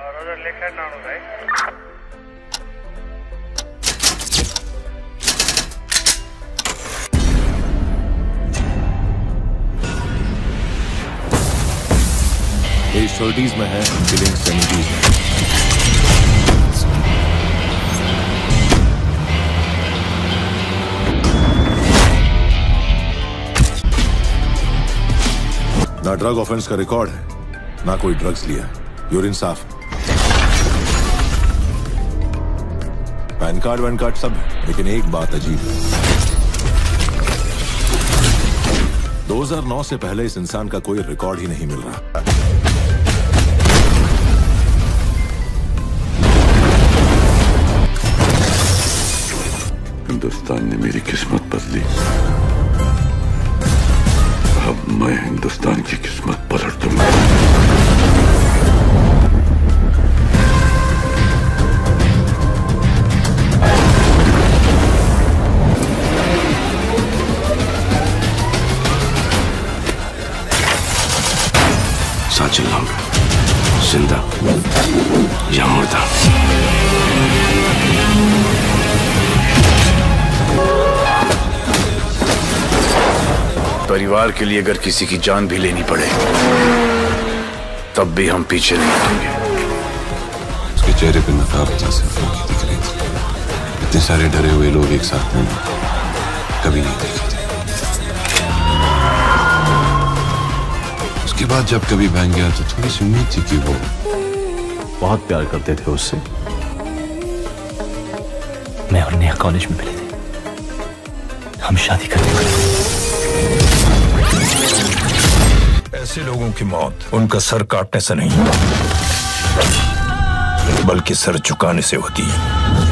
As 30s में है, killing 70s में। ना ड्रग ऑफेंस का रिकॉर्ड है, ना कोई ड्रग्स लिया, यूरिन साफ, पैन कार्ड वैन कार्ड सब है, लेकिन एक बात अजीब है। 2009 से पहले इस इंसान का कोई रिकॉर्ड ही नहीं मिल रहा। हिंदुस्तान ने मेरी किस्मत बदली, अब मैं हिंदुस्तान की किस्मत पलट दूंगा। साथ चिल्लाऊंगा, जिंदा या मुर्दा। परिवार के लिए अगर किसी की जान भी लेनी पड़े, तब भी हम पीछे नहीं हटेंगे। उसके चेहरे पे नफरत जैसे दिख रही थी। इतने सारे डरे हुए लोग एक साथ में कभी नहीं देखे थे। उसके बाद जब कभी बहन गया तो थोड़ी सी उम्मीद थी कि वो बहुत प्यार करते थे उससे। मैं और नेहा कॉलेज में मिले थे, हम शादी करने वाले। ऐसे लोगों की मौत उनका सर काटने से नहीं, बल्कि सर झुकाने से होती है।